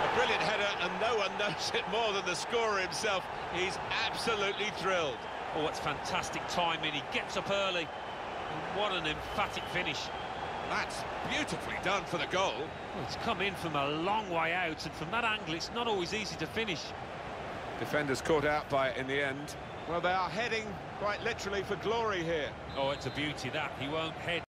Brilliant header, and no one knows it more than the scorer himself. He's absolutely thrilled. Oh, it's fantastic timing. He gets up early. And what an emphatic finish. That's beautifully done for the goal. Well, it's come in from a long way out, and from that angle, it's not always easy to finish. Defenders caught out by it in the end. Well, they are heading quite literally for glory here. Oh, it's a beauty, that. He won't head.